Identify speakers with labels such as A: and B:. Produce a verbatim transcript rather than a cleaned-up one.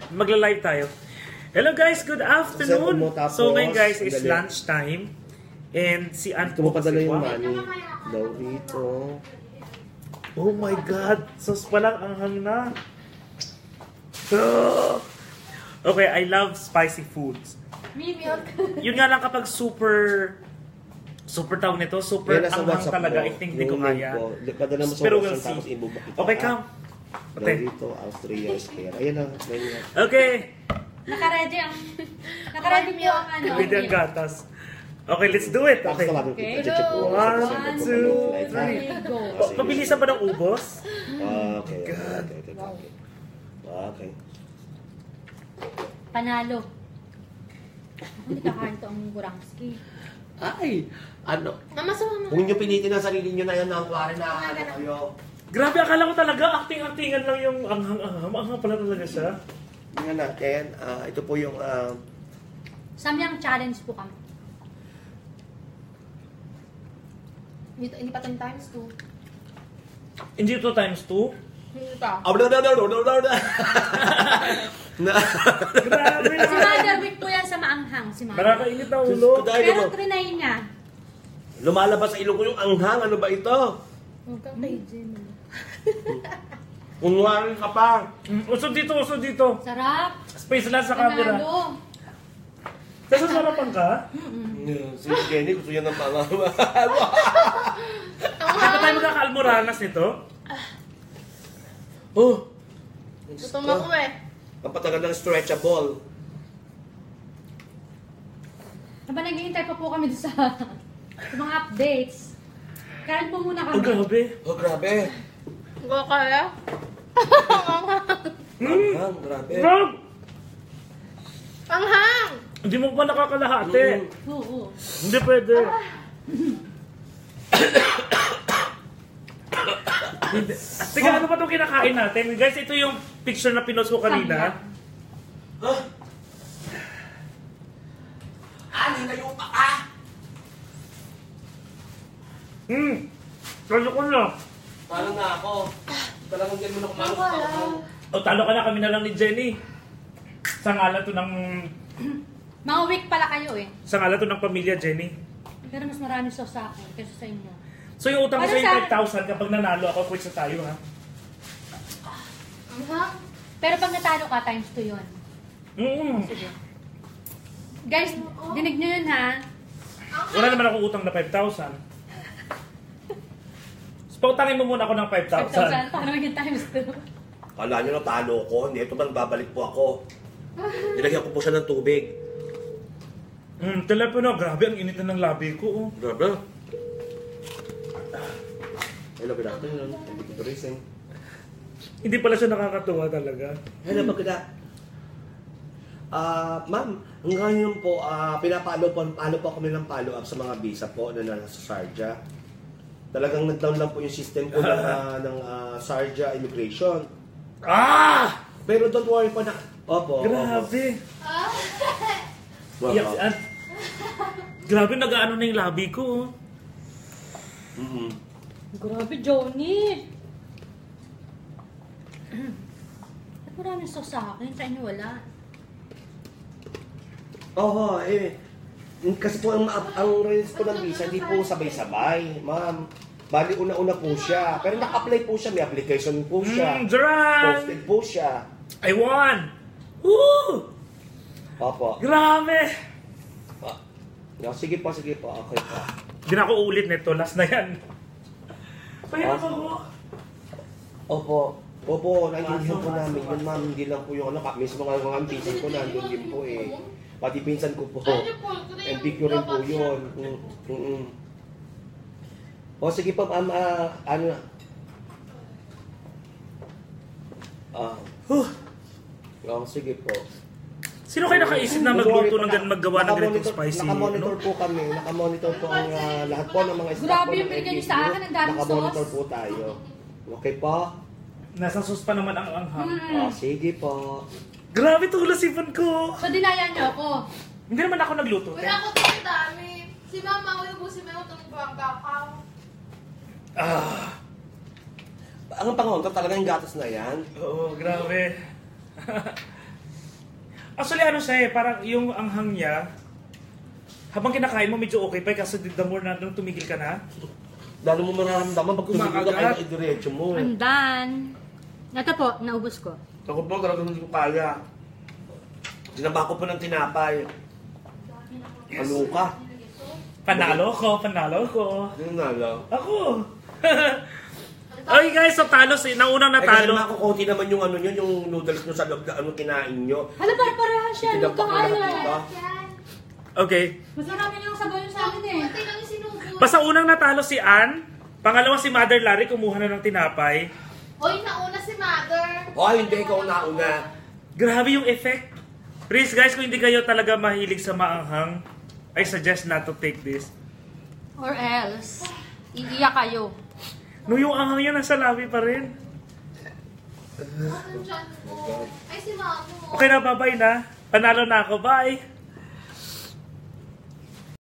A: magla-live tayo. Hello guys, good afternoon. So ngayon guys is lunch time. And si Aunt
B: mo padala yung money daw dito.
A: Oh my God! Sos palang anghang na. Oh. Okay, I love spicy foods. Yun nga lang kapag super super tawag nito, super anghang talaga, I think di ko kaya. Pero we'll see. Okay, come.
B: Okay. Dito, Austria, Square. Ayan na.
A: Okay.
C: Naka-ready ang... Naka-ready mo ang ano.
A: Ready ang gatas. Okay, let's do it. Okay.
C: Okay.
A: One, two, three, go. Pabilisan ba ng ubos?
B: Okay.
A: God.
B: Okay.
C: Panalo. Hindi kakain to ang Buramski.
B: Ay! Ano?
C: Mama, sumama.
B: Kung nyo pilitin ang sarili nyo na yan, nakakuha na ano kayo.
A: Grabe, akala ko talaga acting-actingan lang yung anghang-anghang. Anghang pala talaga siya.
B: Nga natin, uh, ito po yung... Uh,
C: Samyang challenge po kami. Dito, hindi pa ten times two.
A: Hindi ito times two?
C: Hindi pa.
B: Oh, no, no, no, no, no, no.
A: Grabe na.
C: Si Mother Week po yan sa maanghang. Si Mother.
A: Nakakainit na ulo.
C: Pero trinay niya.
B: Lumalabas sa ilong ko yung anghang. Ano ba ito?
C: Huwag kang kay Jim.
B: Unwari ka pa.
A: Mm, usod dito, usod dito.
C: Sarap.
A: Space lang sa camera.
C: Panalo.
A: Kasi sarapan ka?
B: Mm-mm. Si Jenny gusto niya ng mga...
A: Hindi pa tayo magkaka-almoranas nito? Oh!
C: Gutom ako eh.
B: Ang patagal ng stretchable.
C: Habang naghihintay pa po kami sa, sa mga updates. Kain po muna kami.
A: Oh, grabe.
B: Oh, grabe.
C: Go kaya?
B: Anghang, grabe.
A: Rob!
C: Anghang!
A: Hindi mo pa nakakalahati.
B: Mm.
C: Oo.
A: Hindi pwede. Hindi. Teka, ano ba itong kinakain natin? Guys, ito yung picture na pinost ko kanina.
B: Huh? Ano na yung paka?
A: Hmm. Talo ko na.
B: Paano na ako? Talagang ganyan mo na kumakas pa ako.
A: O, talo ka na. Kami na lang ni Jenny. Sa ngalan to ng...
C: Mga week pala kayo eh.
A: Sa ngalan to ng pamilya, Jenny.
C: Pero mas marami sauce sa akin kaysa sa inyo.
A: So yung utang ko
C: Ano
A: sa yung
C: sa-
A: five thousand kapag nanalo ako, quits na tayo ha.
C: Anghang? Pero pag natalo ka, times two yun.
A: Mm.
C: Sige. Guys, dinig nyo yun ha.
A: Wala naman ako utang na five thousand. So, pautangin mo muna ako ng five
C: five
A: thousand.
C: thousand, paano maging times two?
B: Kala nyo na talo ko. Hindi, ito man babalik po ako. Nilagyan ko po siya ng tubig.
A: Hmm, telepono. Grabe, ang init na ng labi ko. Oh.
B: Grabe. Hello, good afternoon. Thank you for racing.
A: Hindi pala siya nakakatuwa talaga.
B: Hello, maganda. Ah, ma'am, ngayon po, ah, pinapalo po, ano po kami ng follow-up sa mga visa po na nasa Sharjah. Talagang nag-down lang po yung system po ng, ah, ng ah, Sharjah Immigration.
A: Ah!
B: Pero don't worry po na... Opo,
A: Grabe.
B: Opo.
A: Yes, at... Grabe, nag-ano na yung labi ko. Oh.
B: Mm-hmm.
C: Grabe, Johnny! Ba't maraming sauce sa akin? Sa inyo wala.
B: Oo, eh. Kasi po ang, ang release po ng visa, hindi po sabay-sabay. Ma'am, bali una-una po siya. Pero naka-apply po siya, may application po siya.
A: Mm, Duran!
B: Posted po siya.
A: I won! Woo!
B: Opo.
A: Grabe!
B: Ah, no, sige po, sige po. Okay po.
A: Hindi na ako ulit nito. Last na yan. Pahirap
B: Ah.
A: ako.
B: Opo. Opo, naiintindihan po namin. Yun ma'am, hindi lang po yung ano, mismo nga mga pinsan ko nandun din po eh. Pati pinsan ko po. M P Q rin po yun. Mm, mm, mm. O sige po ma'am, ah, ano na. Ah.
A: Huh.
B: Oh, sige po.
A: Sino kayo nakaisip na magluto ng gan maggawa ng ganitong spicy?
B: Nakamonitor
A: No?
B: po kami. Nakamonitor po ang ah, lahat po ng mga staff
C: Grabe
B: po
C: yung
B: ng
C: binigyan niyo
B: L G U.
C: sa akin, ang daming
B: Nakamonitor
C: sauce.
B: po tayo. Okay po?
A: Nasa sauce pa naman ang anghang.
B: Ah, sige po.
A: Grabe itong lasipan ko.
C: So, dinaya niyo ako.
A: Hindi naman ako nagluto.
D: Wala ko ito ang dami. Si mama, wala po si mama itong bakaw.
A: Ah.
B: Ang pangontra talaga yung gatas na yan.
A: Oo, grabe. Actually, ano siya eh, parang yung anghang niya, habang kinakain mo medyo okay pa, kasi the more na nung tumigil ka na.
B: Lalo mo mararamdaman pag tumigil ka
A: Kumakagat.
B: kaya idiretso mo.
C: I'm done. Ito po, naubos ko.
B: Ako po, talagang hindi ko kaya. Sinaba ko pa ng tinapay. Ano ka?
A: Panalo ko, panalo ko.
B: Ano nalo?
A: Ako. Okay guys, so talo si, naunang
B: Ay, kasi
A: natalo.
B: nakukunti naman yung ano nyo, yung noodles nyo sa loob na ano kinain nyo.
C: Hala, para-pareha siya. Huwag
B: Tinabak
C: kang
B: na lahat,
C: ayaw.
B: diba?
A: Okay.
C: Mas marami yung sabaw yung sa akin eh.
D: Kunti lang yung sinubo.
A: Basta unang natalo si Ann. Pangalawa si Mother Larry, kumuha na ng tinapay.
D: Hoy, nauna si Mother.
B: Oh, hindi ikaw nauna.
A: Grabe yung effect. Please guys, kung hindi kayo talaga mahilig sa maanghang, I suggest not to take this.
C: Or else, iiyak kayo.
A: No, yung anghang niya nasa labi pa rin.
D: Ano dyan mo? Ay, si Mamo.
A: Okay na, bye-bye na. Panalo na ako, bye!